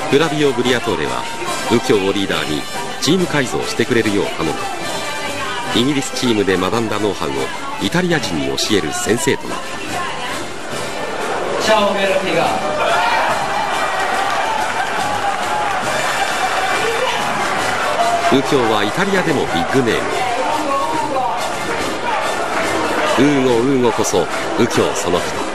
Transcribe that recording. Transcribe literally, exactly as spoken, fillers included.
フラビオ・ブリアトーレは右京をリーダーにチーム改造してくれるよう頼んだ。イギリスチームで学んだノウハウをイタリア人に教える先生となった。右京はイタリアでもビッグネーム。ウーゴ・ウーゴこそ右京その人。